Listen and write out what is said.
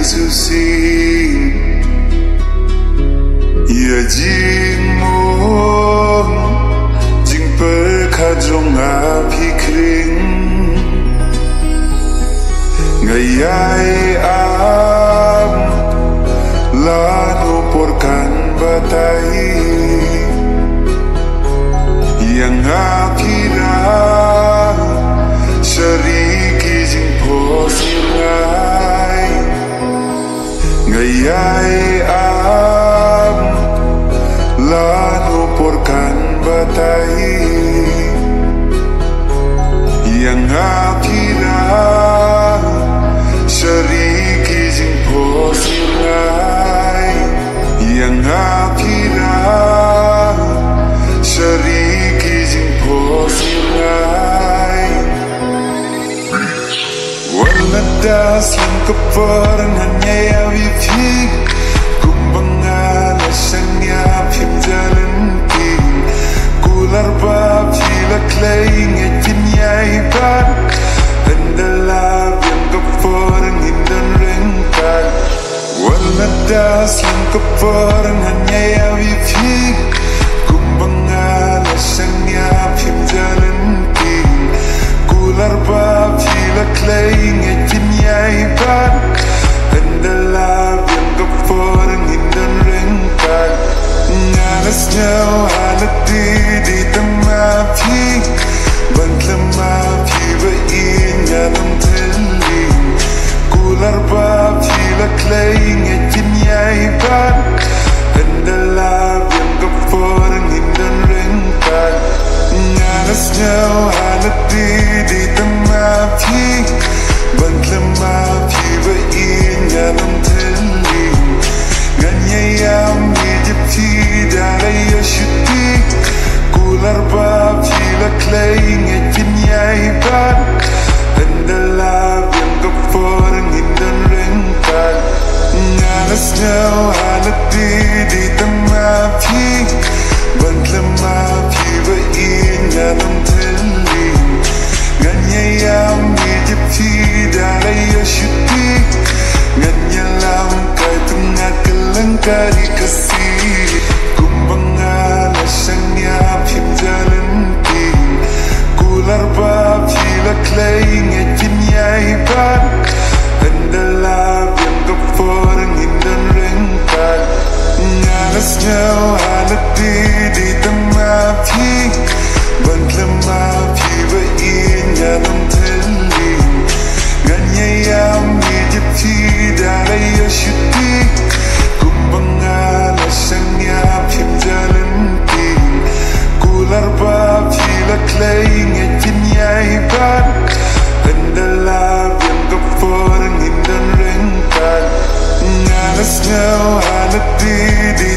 Yesusin Ya jing mo jing perkadrong api kring Ngayay am lano porkan batay Yang akira syariki jing posirnay Ngayay am lano porkan batay Yang akira syariki jing posirnay Yang akira syariki jing posirnay Waladas lang kaparangan niya wipig Kumbangal siyang yapim jalan king Kular bab hilaklay ngaykin yaiban Handalab yang kaparangan dan rengkal Waladas lang kaparangan niya wipig Kumbangal siyang yapim jalan king Kular bab hilaklay ngaykin yaiban Handalab yang kaparangan dan rengkal Ngalas nyaw halati di tamapi Bantlamapi bain ngalam teling Kular bab hilaklay ngaykin yaiban Handalab yang kaparangan dan rengkal Ngalas nyaw halati di tamapi Bantlamapi bain ngalam teling Nganyayam dijepti daray asyuti Kular bab hilaklay ngaykin yaiban Handalab yang kaparangan dan rengkal Ngalas nyaw halati di tamapi Bantlamapi bain ngalam teling Nganyayam dijepti daray asyuti Nganyalam kay tengah kelengkari kasih Kumbangal siyang yapim jalan king Kular bab hilaklay ngaykin yaiban Handalab yang kaparangan dan rengkal Ngalas nyaw halati di tamapi Bantlamapi bain ngalam teling Nganyayam dijepti daray asyuti Kumbangal siyang yapim jalan king Kular bab hilaklay ngaykin yaiban Handalab yang kaparangan dan rengkal Ngalas nyaw halati di